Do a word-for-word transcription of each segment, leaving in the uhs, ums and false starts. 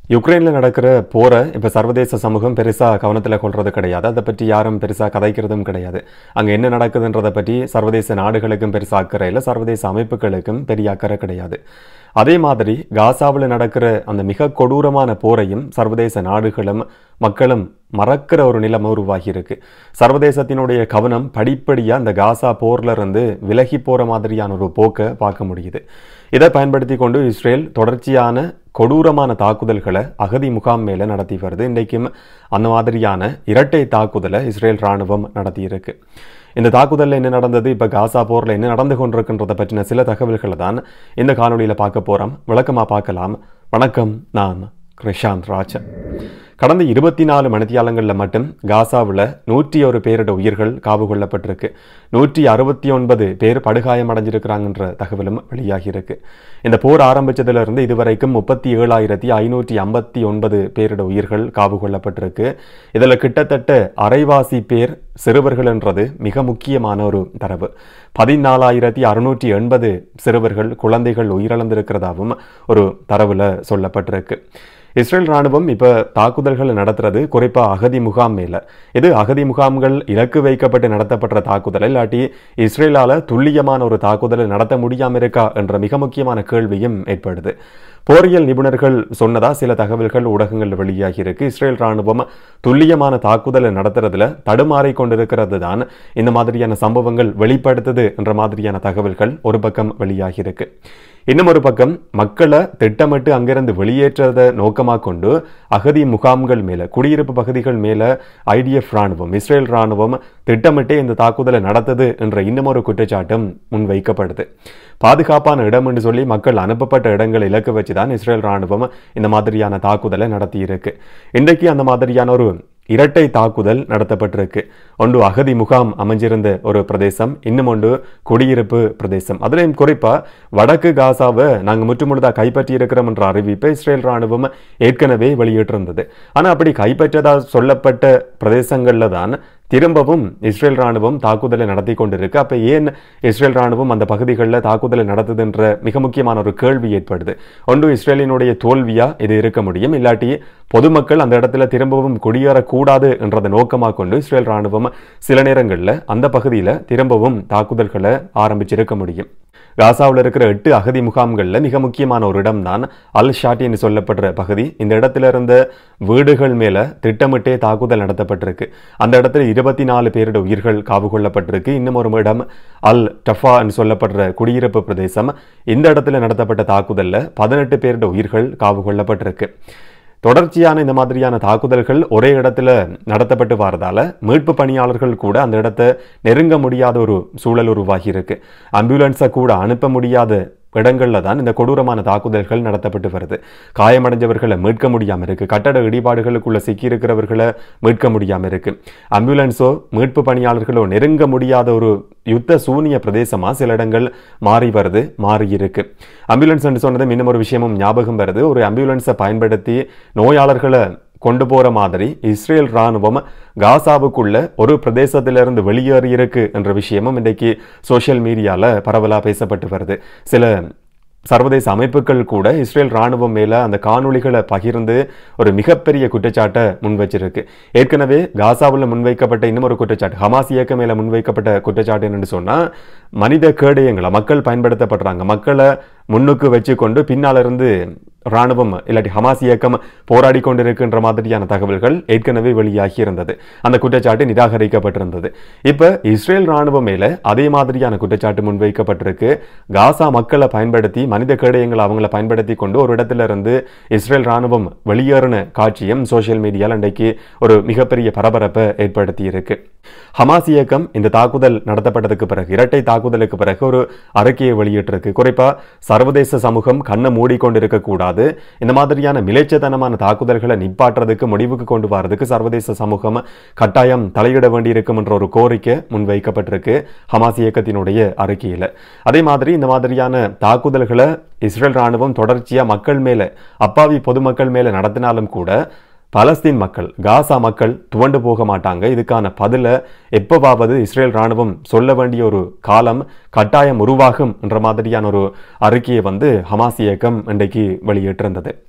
யுக்ரைன்ல நடக்கிற போரை இப்ப சர்வதேச சமூகம் பெருசா கவனத்துல கொள்றது கிடையாது. அதை பற்றி யாரும் பெருசா கதைக்கிறதும் கிடையாது. அங்க என்ன நடக்குதுன்றதை பற்றி சர்வதேச நாடுகளுக்கும் பெருசா அக்கறை இல்லை, சர்வதேச அமைப்புகளுக்கும் பெரிய அக்கறை கிடையாது. அதே மாதிரி காசாவில் நடக்கிற அந்த மிக கொடூரமான போரையும் சர்வதேச நாடுகளும் மக்களும் மறக்கிற ஒரு நிலைமை உருவாகி இருக்கு. சர்வதேசத்தினுடைய கவனம் படிப்படியா அந்த காசா போர்ல இருந்து விலகி போற மாதிரியான ஒரு போக்கை பார்க்க முடியுது. இதை பயன்படுத்தி கொண்டு இஸ்ரேல் தொடர்ச்சியான கொடூரமான தாக்குதல்களை அகதி முகாம் மேல நடத்தி வருது. இன்றைக்கும் அந்த மாதிரியான இரட்டை தாக்குதலை இஸ்ரேல் ராணுவம் நடத்தி இருக்கு. இந்த தாக்குதலில் என்ன நடந்தது, இப்போ காசா போரில் என்ன நடந்து கொண்டிருக்கின்றதை பற்றின சில தகவல்களை தான் இந்த காணொலியில் பார்க்க போகிறோம். விளக்கமாக பார்க்கலாம். வணக்கம், நான் கிருஷாந்த் ராஜ். கடந்த இருபத்தி நாலு மணித்தியாலங்களில் மட்டும் காசாவில் நூற்றி ஒரு பேரோட உயிர்கள் காவு கொள்ளப்பட்டிருக்கு. நூற்றி அறுபத்தி ஒன்பது பேர் படுகாயம் அடைஞ்சிருக்கிறாங்கன்ற தகவலும் வெளியாகி இருக்கு. இந்த போர் ஆரம்பித்ததிலிருந்து இதுவரைக்கும் முப்பத்தி ஏழாயிரத்தி ஐநூற்றி ஐம்பத்தி ஒன்பது பேரோட உயிர்கள் காவு கொள்ளப்பட்டிருக்கு. இதில் கிட்டத்தட்ட அரைவாசி பேர் சிறுவர்கள் என்றது மிக முக்கியமான ஒரு தரவு. பதினாலாயிரத்தி அறுநூற்றி எண்பது சிறுவர்கள் குழந்தைகள் உயிரிழந்திருக்கிறதாவும் ஒரு தரவுல சொல்லப்பட்டிருக்கு. இஸ்ரேல் ராணுவம் இப்ப தாக்குதல்கள் நடத்துறது குறிப்பா அகதி முகாம் மேல. இது அகதி முகாம்கள் இலக்கு வைக்கப்பட்டு நடத்தப்பட்ட தாக்குதல் இல்லாட்டி இஸ்ரேலால துல்லியமான ஒரு தாக்குதலை நடத்த முடியாம இருக்கா என்ற மிக முக்கியமான கேள்வியும் ஏற்படுது. போரியல் நிபுணர்கள் சொன்னதா சில தகவல்கள் ஊடகங்கள் வெளியாகி இருக்கு. இஸ்ரேல் ராணுவம் துல்லியமான தாக்குதலை நடத்துறதுல தடுமாறி கொண்டிருக்கிறது தான் இந்த மாதிரியான சம்பவங்கள் வெளிப்படுத்துது என்ற மாதிரியான தகவல்கள் ஒரு பக்கம் வெளியாகி இருக்கு. இன்னும் ஒரு பக்கம் மக்களை திட்டமிட்டு அங்கிருந்து வெளியேற்றதை நோக்கமாக கொண்டு அகதி முகாம்கள் மேல, குடியிருப்பு பகுதிகள் மேல ஐடிஎஃப் ராணுவம், இஸ்ரேல் ராணுவம் திட்டமிட்டே இந்த தாக்குதலை நடத்துது என்ற இன்னும் ஒரு குற்றச்சாட்டும் முன்வைக்கப்படுது. பாதுகாப்பான இடம் என்று சொல்லி மக்கள் அனுப்பப்பட்ட இடங்களை இலக்கு வச்சுதான் இஸ்ரேல் ராணுவம் இந்த மாதிரியான தாக்குதலை நடத்தி இருக்கு. இன்றைக்கு அந்த மாதிரியான ஒரு இரட்டை தாக்குதல் நடத்தப்பட்டிருக்கு. ஒன்று அகதி முகாம் அமைஞ்சிருந்த ஒரு பிரதேசம், இன்னும் ஒன்று குடியிருப்பு பிரதேசம். அதுலேயும் குறிப்பா வடக்கு காசாவை நாங்கள் முற்றுமுழுதாக கைப்பற்றி இருக்கிறோம் என்ற அறிவிப்பை இஸ்ரேல் ராணுவம் ஏற்கனவே வெளியிட்டிருந்தது. ஆனால் அப்படி கைப்பற்றதா சொல்லப்பட்ட பிரதேசங்கள்ல தான் திரும்பவும் இஸ்ரேல் ராணுவம் தாக்குதலை நடத்தி கொண்டிருக்கு. அப்ப ஏன் இஸ்ரேல் ராணுவம் அந்த பகுதிகளில் தாக்குதலை நடத்துதுன்ற மிக முக்கியமான ஒரு கேள்வி ஏற்படுது. ஒன்று இஸ்ரேலினுடைய தோல்வியா இது இருக்க முடியும், இல்லாட்டி பொதுமக்கள் அந்த இடத்துல திரும்பவும் குடியேறக்கூடாது என்றதை நோக்கமாக கொண்டு இஸ்ரேல் ராணுவம் சில நேரங்களில் அந்த பகுதியில் திரும்பவும் தாக்குதல்களை ஆரம்பிச்சிருக்க முடியும். காசாவில் இருக்கிற எட்டு அகதி முகாம்களில் மிக முக்கியமான ஒரு இடம் தான் அல் ஷாட்டின்னு சொல்லப்படுற பகுதி. இந்த இடத்துல இருந்த வீடுகள் மேல திட்டமிட்டே தாக்குதல் நடத்தப்பட்டிருக்கு. அந்த இடத்துல இருபத்தி நாலு பேரோட உயிர்கள் காவு கொள்ளப்பட்டிருக்கு. இன்னும் ஒரு இடம் அல் டஃபா சொல்லப்படுற குடியிருப்பு பிரதேசம். இந்த இடத்துல நடத்தப்பட்ட தாக்குதல்ல பதினெட்டு பேரோட உயிர்கள் காவு கொள்ளப்பட்டிருக்கு. தொடர்ச்சியான இந்த மாதிரியான தாக்குதல்கள் ஒரே இடத்துல நடத்தப்பட்டு வரதால மீட்பு பணியாளர்கள் கூட அந்த இடத்தை நெருங்க முடியாத ஒரு சூழல் உருவாகி இருக்கு. ஆம்புலன்ஸை கூட அனுப்ப முடியாத இடங்கள்ல தான் இந்த கொடூரமான தாக்குதல்கள் நடத்தப்பட்டு வருது. காயமடைஞ்சவர்களை மீட்க முடியாம இருக்கு. கட்டட இடிபாடுகளுக்குள்ள சிக்கி இருக்கிறவர்களை மீட்க முடியாம இருக்கு. ஆம்புலன்ஸோ மீட்பு பணியாளர்களோ நெருங்க முடியாத ஒரு யுத்த சூனிய பிரதேசமா சில இடங்கள் மாறி வருது, மாறி இருக்கு. ஆம்புலன்ஸ் என்று சொன்னதும் இன்னும் ஒரு விஷயமும் ஞாபகம் வருது. ஒரு ஆம்புலன்ஸை பயன்படுத்தி நோயாளர்களை கொண்டு போற மாதிரி இஸ்ரேல் ராணுவம் காசாவுக்குள்ள ஒரு பிரதேசத்திலிருந்து வெளியேறி இருக்கு என்ற விஷயமும் இன்றைக்கு சோசியல் மீடியால பரவலா பேசப்பட்டு வருது. சில சர்வதேச அமைப்புகள் கூட இஸ்ரேல் ராணுவம் மேல அந்த காணொளிகளை பகிர்ந்து ஒரு மிகப்பெரிய குற்றச்சாட்டை முன்வச்சிருக்கு. ஏற்கனவே காசாவில் முன்வைக்கப்பட்ட இன்னும் ஒரு குற்றச்சாட்டு, ஹமாஸ் இயக்கம் மேல முன்வைக்கப்பட்ட குற்றச்சாட்டு என்னன்னு சொன்னா, மனித கேடயங்களை மக்கள் பயன்படுத்தப்படுறாங்க, மக்களை முன்னுக்கு வச்சு கொண்டு பின்னால இருந்து ராணுவம் இல்லாட்டி ஹமாஸ் இயக்கம் போராடி கொண்டிருக்கின்ற மாதிரியான தகவல்கள் ஏற்கனவே வெளியாகி இருந்தது. அந்த குற்றச்சாட்டு நிராகரிக்கப்பட்டிருந்தது. இப்ப இஸ்ரேல் ராணுவம் மேல அதே மாதிரியான குற்றச்சாட்டு முன்வைக்கப்பட்டிருக்கு. காசா மக்களை பயன்படுத்தி, மனித கேடயங்களை அவங்களை பயன்படுத்தி கொண்டு ஒரு இடத்துல இருந்து இஸ்ரேல் ராணுவம் வெளியேறின காட்சியும் சோசியல் மீடியாவில் இன்றைக்கு ஒரு மிகப்பெரிய பரபரப்பை ஏற்படுத்தி இருக்கு. ஹமாஸ் இயக்கம் இந்த தாக்குதல் நடத்தப்பட்டதுக்கு பிறகு, இரட்டை தாக்குதலுக்கு பிறகு ஒரு அறிக்கையை வெளியிட்டிருக்கு. குறிப்பா சர்வதேச சமூகம் கண்ணை மூடிக்கொண்டிருக்க கூடாது, இந்த மாதிரியான மிலேச்சத்தனமான தாக்குதல்களை நிப்பாட்டுறதுக்கு, முடிவுக்கு கொண்டு வரதுக்கு சர்வதேச சமூகம் கட்டாயம் தலையிட வேண்டியிருக்கும் என்ற ஒரு கோரிக்கை முன்வைக்கப்பட்டிருக்கு ஹமாஸ் இயக்கத்தினுடைய அறிக்கையில. அதே மாதிரி இந்த மாதிரியான தாக்குதல்களை இஸ்ரேல் ராணுவம் தொடர்ச்சியா மக்கள் மேல, அப்பாவி பொதுமக்கள் மேல நடத்தினாலும் கூட பலஸ்தீன் மக்கள், காசா மக்கள் துவண்டு போக மாட்டாங்க. இதுக்கான பதில எப்பவாவது இஸ்ரேல் ராணுவம் சொல்ல வேண்டிய ஒரு காலம் கட்டாயம் உருவாகும் என்ற மாதிரியான ஒரு அறிக்கையை வந்து ஹமாஸ் இயக்கம் இன்றைக்கு வெளியிட்டிருந்தது.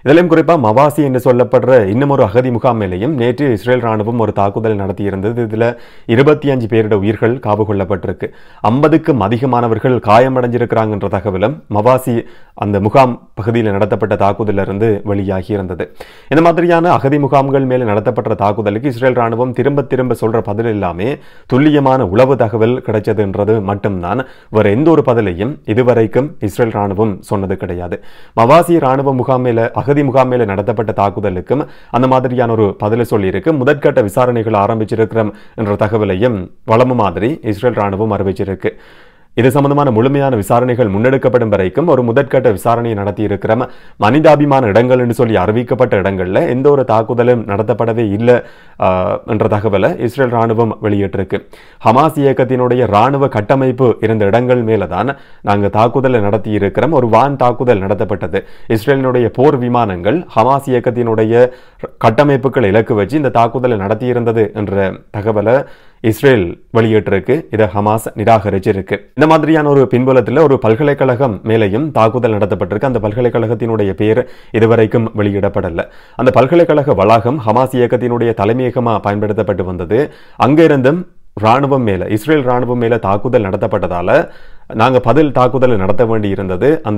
இதிலும் குறிப்பாக மவாசி என்று சொல்லப்படுற இன்னும் ஒரு அகதி முகாம் மேலேயும் நேற்று இஸ்ரேல் ராணுவம் ஒரு தாக்குதல் நடத்தியிருந்தது. இதில் இருபத்தி அஞ்சு பேருடைய உயிர்கள் காவு கொள்ளப்பட்டிருக்கு. ஐம்பதுக்கும் அதிகமானவர்கள் காயமடைஞ்சிருக்கிறாங்கன்ற தகவலும் மவாசி அந்த முகாம் பகுதியில் நடத்தப்பட்ட தாக்குதலிருந்து வெளியாகி இருந்தது. இந்த மாதிரியான அகதி முகாம்கள் மேலே நடத்தப்பட்ட தாக்குதலுக்கு இஸ்ரேல் ராணுவம் திரும்ப திரும்ப சொல்ற பதில் எல்லாமே துல்லியமான உளவு தகவல் கிடைச்சதுன்றது மட்டும்தான். வேற எந்த ஒரு பதிலையும் இதுவரைக்கும் இஸ்ரேல் ராணுவம் சொன்னது கிடையாது. மவாசி ராணுவ முகாம் மேல அகதி முகாம் மேல நடத்தப்பட்ட தாக்குதலுக்கும் அந்த மாதிரியான ஒரு பதிலை சொல்லியிருக்கு. முதற்கட்ட விசாரணைகள் ஆரம்பிச்சிருக்கிறோம் என்ற தகவலையும் வளமு மாதிரி இஸ்ரேல் ராணுவம் அறிவிச்சிருக்கு. இது சம்பந்தமான முழுமையான விசாரணைகள் முன்னெடுக்கப்படும் வரைக்கும் ஒரு முதற்கட்ட விசாரணையை நடத்தி இருக்கிற மனிதாபிமான இடங்கள் என்று சொல்லி அறிவிக்கப்பட்ட இடங்கள்ல எந்த ஒரு தாக்குதலும் நடத்தப்படவே இல்லை என்ற தகவலை இஸ்ரேல் ராணுவம் வெளியிட்டிருக்கு. ஹமாஸ் இயக்கத்தினுடைய ராணுவ கட்டமைப்பு இருந்த இடங்கள் மேலதான் நாங்கள் தாக்குதலை நடத்தி இருக்கிறோம். ஒரு வான் தாக்குதல் நடத்தப்பட்டது. இஸ்ரேலினுடைய போர் விமானங்கள் ஹமாஸ் இயக்கத்தினுடைய கட்டமைப்புகளை இலக்கு வச்சு இந்த தாக்குதலை நடத்தியிருந்தது என்ற தகவலை இஸ்ரேல் வெளியிட்டிருக்கு. இதை ஹமாஸ் நிராகரிச்சிருக்கு. இந்த மாதிரியான ஒரு பின்புலத்தில் ஒரு பல்கலைக்கழகம் மேலையும் தாக்குதல் நடத்தப்பட்டிருக்கு. அந்த பல்கலைக்கழகத்தினுடைய பெயர் இதுவரைக்கும் வெளியிடப்படல. அந்த பல்கலைக்கழக வளாகம் ஹமாஸ் இயக்கத்தினுடைய தலைமையகமாக பயன்படுத்தப்பட்டு வந்தது. அங்கிருந்தும் ராணுவம் மேல இஸ்ரேல் ராணுவம் மேல தாக்குதல் நடத்தப்பட்டதால நாங்க பதில் தாக்குதல் நடத்த வேண்டி இருந்தது. அந்த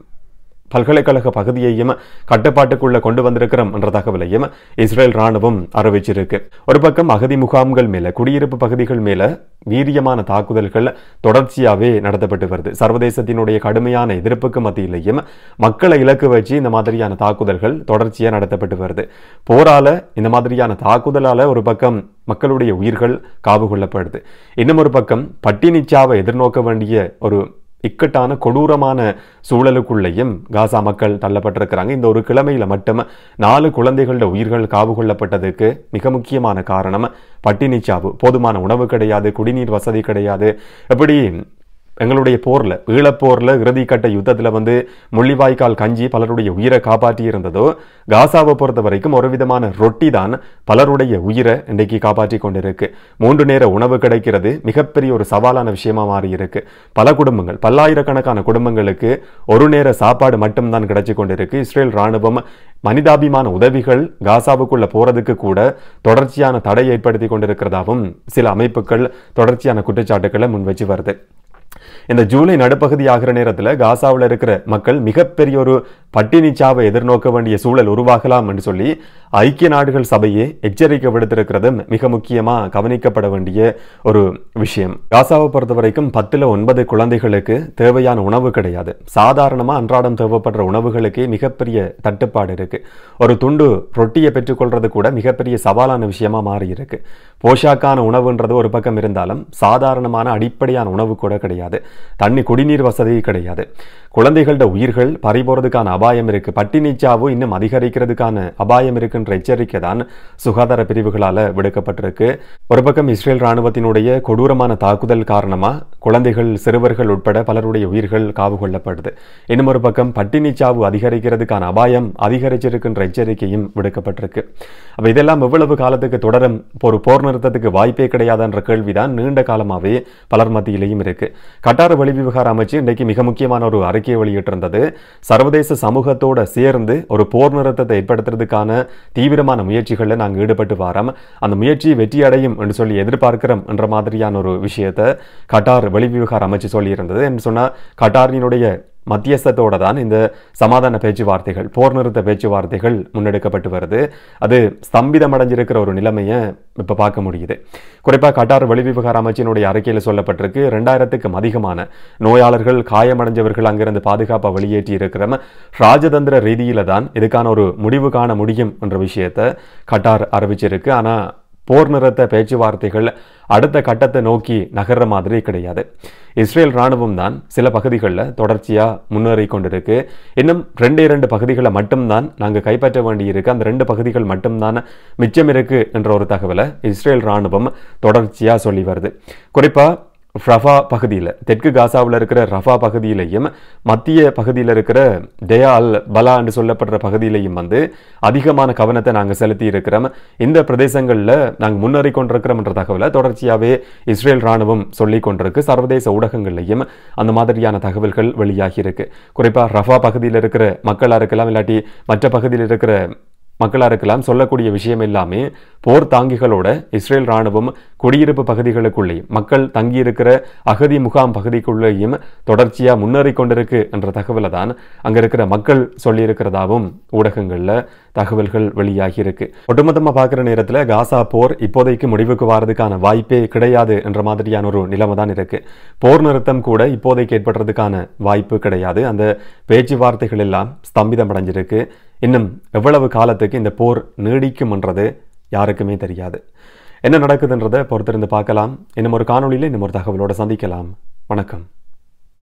பல்கலைக்கழக பகுதியையும் கட்டுப்பாட்டுக்குள்ள கொண்டு வந்திருக்கிறோம் என்ற தகவலையும் இஸ்ரேல் ராணுவம் அறிவிச்சிருக்கு. ஒரு பக்கம் அகதி முகாம்கள் மேல குடியிருப்பு பகுதிகள் மேல வீரியமான தாக்குதல்கள் தொடர்ச்சியாவே நடத்தப்பட்டு வருது. சர்வதேசத்தினுடைய கடுமையான எதிர்ப்புக்கு மத்தியிலையும் மக்களை இலக்கு வச்சு இந்த மாதிரியான தாக்குதல்கள் தொடர்ச்சியா நடத்தப்பட்டு வருது. போரால இந்த மாதிரியான தாக்குதலால ஒரு பக்கம் மக்களுடைய உயிர்கள் காவு கொள்ளப்படுது. இன்னும் ஒரு பக்கம் பட்டினிச்சாவை எதிர்நோக்க வேண்டிய ஒரு இக்கட்டான கொடூரமான சூழலுக்குள்ளேயும் காசா மக்கள் தள்ளப்பட்டிருக்கிறாங்க. இந்த ஒரு கிழமையில மட்டும் நாலு குழந்தைகளோட உயிர்கள் காவு கொள்ளப்பட்டதுக்கு மிக முக்கியமான காரணம் பட்டினிச்சாவு. போதுமான உணவு கிடையாது, குடிநீர் வசதி கிடையாது. எப்படி எங்களுடைய போர்ல ஈழப்போர்ல இறுதிக்கட்ட யுத்தத்துல வந்து முள்ளிவாய்க்கால் கஞ்சி பலருடைய உயிரை காப்பாற்றி இருந்ததோ, காசாவை பொறுத்த வரைக்கும் ஒரு விதமான ரொட்டி தான் பலருடைய உயிரை இன்றைக்கு காப்பாற்றி கொண்டிருக்கு. மூன்று நேர உணவு கிடைக்கிறது மிகப்பெரிய ஒரு சவாலான விஷயமா மாறி இருக்கு. பல குடும்பங்கள் பல்லாயிரக்கணக்கான குடும்பங்களுக்கு ஒரு நேர சாப்பாடு மட்டும்தான் கிடைச்சு கொண்டிருக்கு. இஸ்ரேல் ராணுவம் மனிதாபிமான உதவிகள் காசாவுக்குள்ள போறதுக்கு கூட தொடர்ச்சியான தடை ஏற்படுத்தி கொண்டிருக்கிறதாவும் சில அமைப்புகள் தொடர்ச்சியான குற்றச்சாட்டுக்களை முன்வச்சு வருது. இந்த ஜூலை நடுப்பகுதி ஆகிற நேரத்தில் காசாவில் இருக்கிற மக்கள் மிகப்பெரிய ஒரு பட்டினிச்சாவை எதிர்நோக்க வேண்டிய சூழல் உருவாகலாம் என்று சொல்லி ஐக்கிய நாடுகள் சபையே எச்சரிக்கை விடுத்திருக்கிறது மிக முக்கியமா கவனிக்கப்பட வேண்டிய ஒரு விஷயம். காசாவை பொறுத்த வரைக்கும் பத்துல ஒன்பது குழந்தைகளுக்கு தேவையான உணவு கிடையாது. சாதாரணமா அன்றாடம் தேவைப்படுற உணவுகளுக்கு மிகப்பெரிய தட்டுப்பாடு இருக்கு. ஒரு துண்டு ரொட்டியை பெற்றுக்கொள்றது கூட மிகப்பெரிய சவாலான விஷயமா மாறி இருக்கு. போஷாக்கான உணவுன்றது ஒரு பக்கம் இருந்தாலும் சாதாரணமான அடிப்படையான உணவு கூட கிடையாது. தண்ணி குடிநீர் வசதி கிடையாது. குழந்தைகளோட உயிர்கள் பறிபோறதுக்கான அபாயம் இருக்கு. பட்டினிச்சாவு இன்னும் அதிகரிக்கிறதுக்கான அபாயம் இருக்குன்ற எச்சரிக்கை தான் சுகாதார பிரிவுகளால விடுக்கப்பட்டிருக்கு. ஒரு பக்கம் இஸ்ரேல் ராணுவத்தினுடைய கொடூரமான தாக்குதல் காரணமா குழந்தைகள் சிறுவர்கள் உட்பட பலருடைய உயிர்கள் காவு கொள்ளப்படுது. இன்னும் ஒரு பக்கம் பட்டினிச்சாவு அதிகரிக்கிறதுக்கான அபாயம் அதிகரிச்சிருக்கின்ற எச்சரிக்கையும் விடுக்கப்பட்டிருக்கு. அப்ப இதெல்லாம் எவ்வளவு காலத்துக்கு தொடரும், ஒரு போர் நிறுத்தத்துக்கு வாய்ப்பே கிடையாதுன்ற கேள்விதான் நீண்ட காலமாவே பலர் மத்தியிலையும் இருக்கு. கட்டார் வெளிவிவகார அமைச்சு இன்றைக்கு மிக முக்கியமான ஒரு அறிக்கையை வெளியிட்டிருந்தது. சர்வதேச சமூகத்தோட சேர்ந்து ஒரு போர் நிறுத்தத்தை ஏற்படுத்துறதுக்கான தீவிரமான முயற்சிகளில் நாங்கள் ஈடுபட்டு வரோம். அந்த முயற்சி வெற்றி அடையும் என்று சொல்லி எதிர்பார்க்கிறோம் என்ற மாதிரியான ஒரு விஷயத்தை கட்டார் வெளிவிவகார அமைச்சு சொல்லியிருந்தது. என்று சொன்னா கட்டாரினுடைய மத்தியஸ்தத்தோட தான் இந்த சமாதான பேச்சுவார்த்தைகள் போர் நிறுத்த பேச்சுவார்த்தைகள் முன்னெடுக்கப்பட்டு வருது. அது ஸ்தம்பிதம் அடைஞ்சிருக்கிற ஒரு நிலைமையை இப்ப பார்க்க முடியுது. குறிப்பா கட்டார் வெளிவிவகார அமைச்சினுடைய அறிக்கையில் சொல்லப்பட்டிருக்கு, இரண்டாயிரத்துக்கும் அதிகமான நோயாளர்கள் காயமடைஞ்சவர்கள் அங்கிருந்து பாதுகாப்பா வெளியேற்றி இருக்கிற ராஜதந்திர ரீதியில தான் இதுக்கான ஒரு முடிவு காண முடியும் என்ற விஷயத்தை கட்டார் அறிவிச்சிருக்கு. ஆனா போர் நிறுத்த பேச்சுவார்த்தைகள் அடுத்த கட்டத்தை நோக்கி நகர்ற மாதிரி கிடையாது. இஸ்ரேல் ராணுவம் தான் சில பகுதிகளில் தொடர்ச்சியா முன்னேறி கொண்டிருக்கு. இன்னும் ரெண்டு இரண்டு பகுதிகளை மட்டும்தான் நாங்கள் கைப்பற்ற வேண்டியிருக்கு. அந்த ரெண்டு பகுதிகள் மட்டும்தான் மிச்சம் இருக்கு என்ற ஒரு தகவலை இஸ்ரேல் ராணுவம் தொடர்ச்சியா சொல்லி வருது. குறிப்பா ரஃபா பகுதியில், தெற்கு காசாவில் இருக்கிற ரஃபா பகுதியிலையும் மத்திய பகுதியில் இருக்கிற டெயா அல் பலா என்று சொல்லப்படுற பகுதியிலையும் வந்து அதிகமான கவனத்தை நாங்கள் செலுத்தி இருக்கிறோம். இந்த பிரதேசங்களில் நாங்கள் முன்னேறி கொண்டிருக்கிறோம் என்ற தகவலை தொடர்ச்சியாகவே இஸ்ரேல் ராணுவம் சொல்லி கொண்டிருக்கு. சர்வதேச ஊடகங்கள்லையும் அந்த மாதிரியான தகவல்கள் வெளியாகி இருக்கு. குறிப்பாக ரஃபா பகுதியில் இருக்கிற மக்களாக இருக்கலாம், இல்லாட்டி மற்ற பகுதியில் இருக்கிற மக்களாக இருக்கலாம், சொல்லக்கூடிய விஷயம் எல்லாமே போர் தாங்கிகளோட இஸ்ரேல் ராணுவம் குடியிருப்பு பகுதிகளுக்குள்ளேயும் மக்கள் தங்கியிருக்கிற அகதி முகாம் பகுதிக்குள்ளேயும் தொடர்ச்சியாக முன்னேறி கொண்டிருக்கு என்ற தகவலை தான் அங்கே இருக்கிற மக்கள் சொல்லியிருக்கிறதாவும் ஊடகங்களில் தகவல்கள் வெளியாகி இருக்கு. ஒட்டுமொத்தமாக பார்க்குற நேரத்தில் காசா போர் இப்போதைக்கு முடிவுக்கு வாரதுக்கான வாய்ப்பே கிடையாது என்ற மாதிரியான ஒரு நிலைமை தான் இருக்கு. போர் நிறுத்தம் கூட இப்போதைக்கு ஏற்படுறதுக்கான வாய்ப்பு கிடையாது. அந்த பேச்சுவார்த்தைகள் எல்லாம் ஸ்தம்பிதம் அடைஞ்சிருக்கு. இன்னும் எவ்வளவு காலத்துக்கு இந்த போர் நீடிக்கும் என்றது யாருக்குமே தெரியாது. என்ன நடக்குதுன்றதை பொறுத்திருந்து பார்க்கலாம். இன்னும் ஒரு காணொளியில் இன்னும் ஒரு தகவலோடு சந்திக்கலாம். வணக்கம்.